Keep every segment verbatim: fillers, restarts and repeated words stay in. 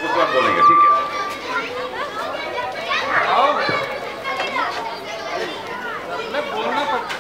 उस वक्त बोलेंगे, ठीक है? बोलना पड़ता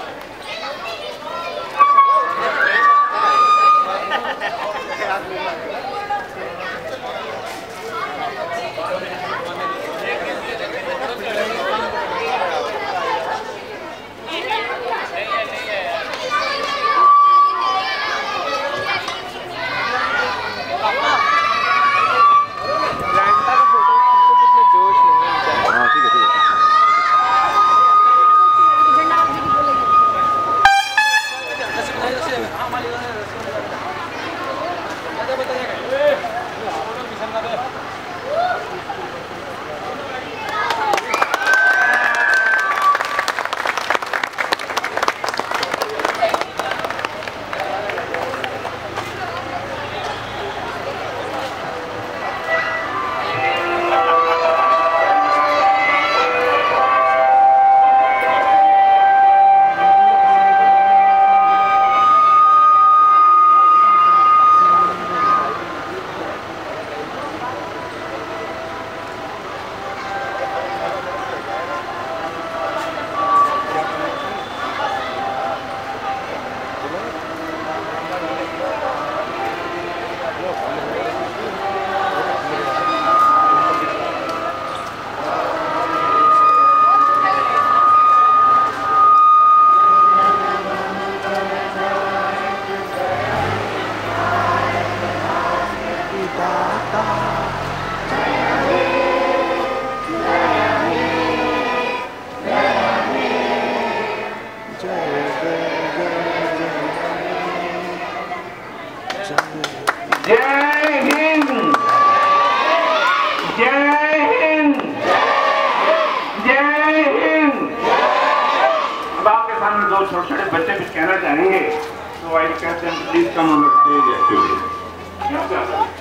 जय हिंद, जय हिंद, जय हिंद। अब आपके सामने दो छोटे छोटे बच्चे कुछ कहना चाहेंगे, तो I can please come on the stage actually.